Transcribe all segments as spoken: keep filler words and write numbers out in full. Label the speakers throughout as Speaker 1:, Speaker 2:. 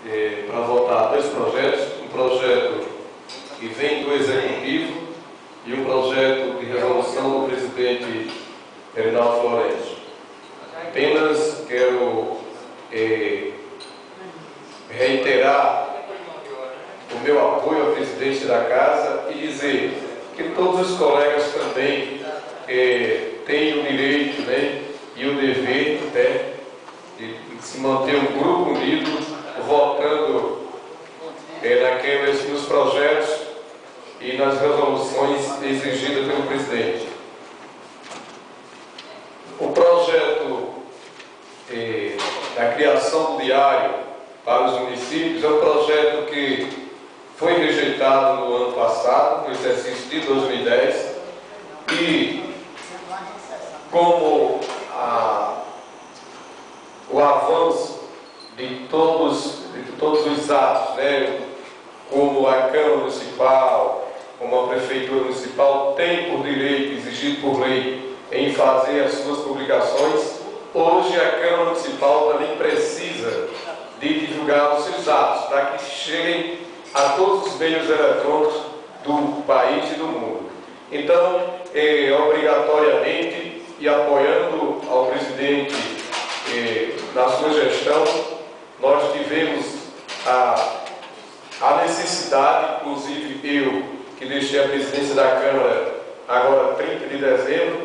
Speaker 1: é, para votar dois projetos, um projeto que vem do Executivo e um projeto de resolução do presidente Reinaldo Florencio. Apenas quero é, reiterar o meu apoio ao presidente da Casa e dizer que todos os colegas também é, têm o direito, né, e o dever, né, de se manter um grupo unido, votando é, naqueles, nos projetos e nas resoluções exigidas pelo presidente. O projeto é, da criação do diário para os municípios é um projeto que foi rejeitado no ano passado, no exercício de dois mil e dez, e como a, o avanço de todos, de todos os atos, né, como a Câmara Municipal, como a Prefeitura Municipal tem por direito, exigido por lei, em fazer as suas publicações, hoje a Câmara Municipal também precisa de divulgar os seus atos, para que cheguem a todos os meios eletrônicos do país e do mundo. Então, é, obrigatoriamente, e apoiando ao presidente é, na sua gestão, nós tivemos a, a necessidade, inclusive eu, que deixei a presidência da Câmara agora trinta de dezembro,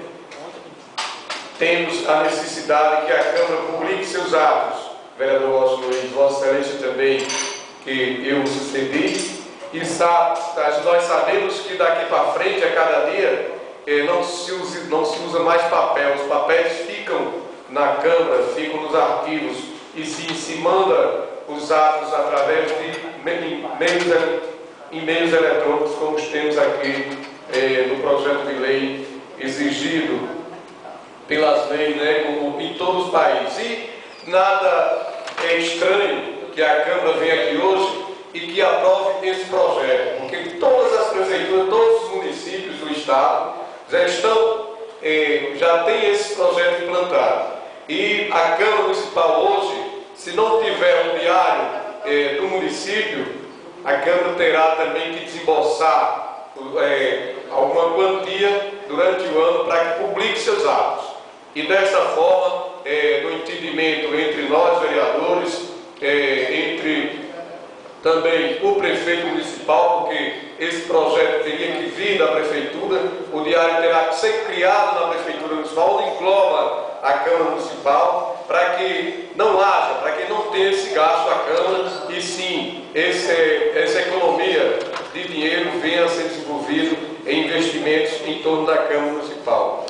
Speaker 1: temos a necessidade que a Câmara publique seus atos, vereador Washington Luiz, Vossa Excelência também, que eu sucedi, e sabe, nós sabemos que daqui para frente, a cada dia, eh, não, se usa, não se usa mais papel, os papéis ficam na Câmara, ficam nos arquivos, e se, se manda os atos através de meios, e-mails eletrônicos, como temos aqui eh, no projeto de lei exigido pelas leis, né, como em todos os países. E nada é estranho que a Câmara venha aqui hoje e que aprove esse projeto, porque todas as prefeituras, todos os municípios do Estado já estão, eh, já têm esse projeto implantado. E a Câmara Municipal hoje, se não tiver um diário eh, do município, a Câmara terá também que desembolsar eh, alguma quantia durante o ano para que publique seus atos. E dessa forma, eh, no entendimento entre nós, vereadores, eh, entre também o prefeito municipal, porque esse projeto teria que vir da prefeitura, o diário terá que ser criado na prefeitura municipal, onde engloba a Câmara Municipal, para que não haja, para que não tenha esse gasto à Câmara, e sim, esse, essa economia de dinheiro venha a ser desenvolvido em investimentos em torno da Câmara Municipal.